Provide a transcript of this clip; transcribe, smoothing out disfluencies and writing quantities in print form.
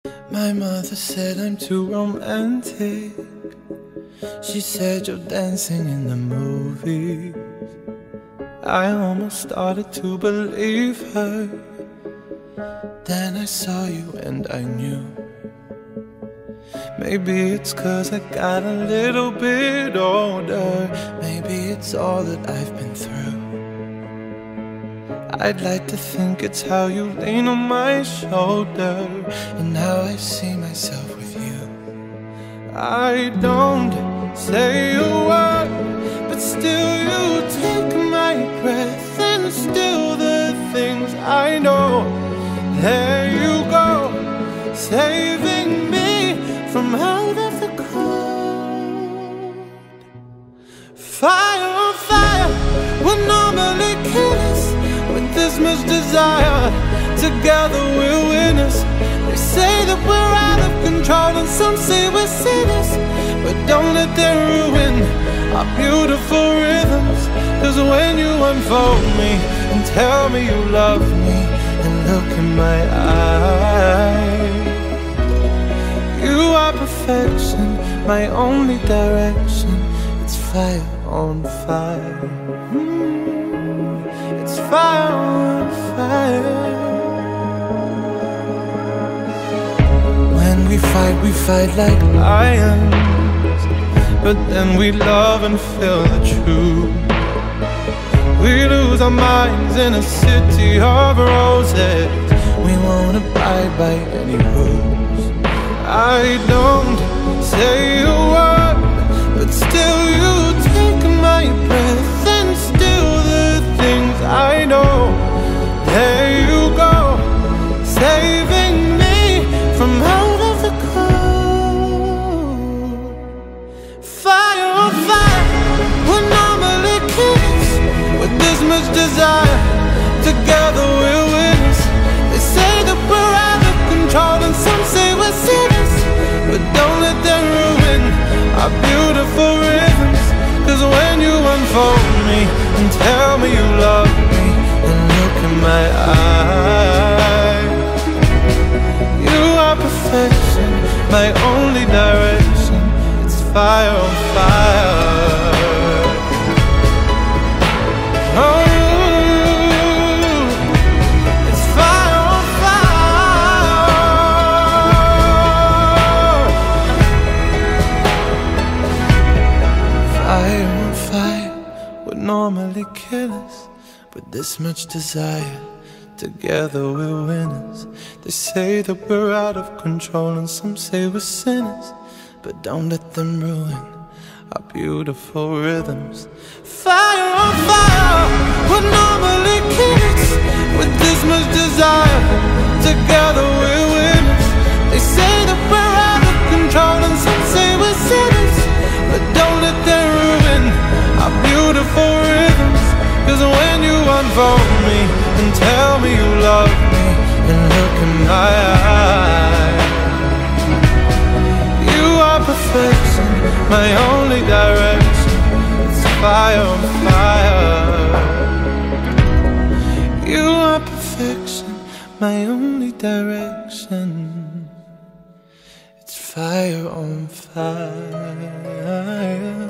My mother said I'm too romantic. She said you're dancing in the movies. I almost started to believe her. Then I saw you and I knew. Maybe it's 'cause I got a little bit older. Maybe it's all that I've been through. I'd like to think it's how you lean on my shoulder and how I see myself with you. I don't say a word, but still you take my breath. And still the things I know, there you go, saving me from out of the cold. Fire on fire, would normally kill us. With this much desire, together we're winners. They say that we're out of control and some say we're sinners, but don't let them ruin our beautiful rhythms. 'Cause when you unfold me and tell me you love me and look in my eyes, you are perfection, my only direction. It's fire on fire. It's fire on fire. When we fight like lions, but then we love and feel the truth. We lose our minds in a city of roses. We won't abide by any rules. I don't say a word, but still you take my breath. And still the things I know, there you go, saving me from out of the cold. Fire on fire, we're normally kids. With this much desire, together we're winners. They say that we're out of control and some say we're sinners, but don't let them ruin our beautiful rhythms. 'Cause when you unfold me and tell me you love me and look in my eyes, you are perfection, my only direction. It's fire on fire. Oh, it's fire on fire. Fire on fire would normally kill us. With this much desire, together we're winners. They say that we're out of control and some say we're sinners, but don't let them ruin our beautiful rhythms. Fire on fire, we're normally kids. With this much desire, together we're winners. They say that we're out of control and some say we're sinners, but don't let them ruin our beautiful rhythms. 'Cause when you unfold me and tell me you love me and look in my eyes, you are perfection, my only direction. It's fire on fire. You are perfection, my only direction. It's fire on fire.